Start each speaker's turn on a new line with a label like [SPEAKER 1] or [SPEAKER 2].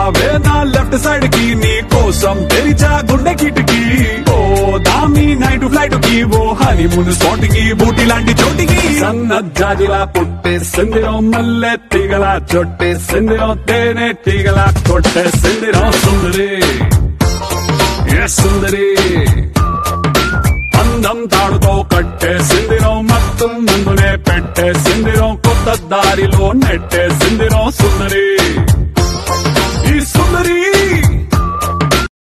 [SPEAKER 1] రావే నా left side కి నీ కోసం తెరిచా గుండె కిటికీ ఓ దామి నైట్ ఫ్లైట్ కి ఓ హనీమూన్ స్పాట్ కి బూటి లాంటి చోటికి సన్నజాజిలా పుట్టేసిందిరో మల్లె తీగలా చొట్టేసిందిరో తేనె తీగలా కొట్టేసిందిరో సుందరి సుందరి అందం తాడుతో కట్టేసిందిరో మత్తు ముందునే పెట్టేసిందిరో కొత్త దారిలో నెట్టేసిందిరో సుందరి